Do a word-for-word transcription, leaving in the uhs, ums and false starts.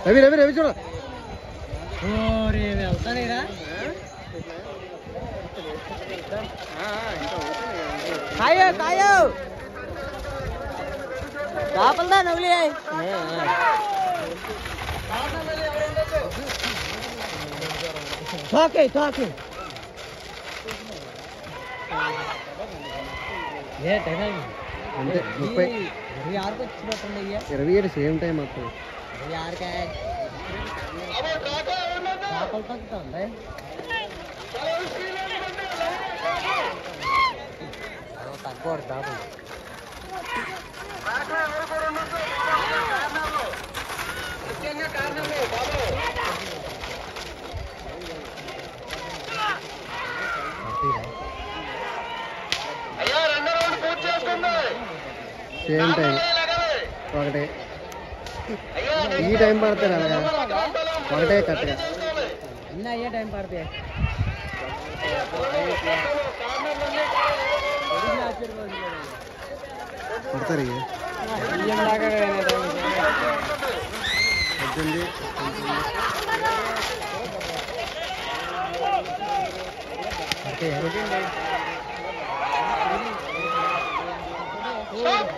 రవి రవి రవి చూడ వెళ్తానేరా కాయో కాయో చేపలదా నవ్వులే తాకే తాకే అంటే ముప్పై ఇరవై ఆరుకి వచ్చినట్టుండి అయ్యా ఇరవై ఏడు సేమ్ టైం వస్తుంది ఇరవై ఆరుకే చేపలు తగ్గుతుంది తక్కువ చేపలు సేమ్ టైం ఒకటే ఈ టైం పడతారు అలాగా ఒకటే కరెక్ట్గా అన్నీ అయ్యే టైం పడతాయి పడతారు ఇక పద్దెనిమిది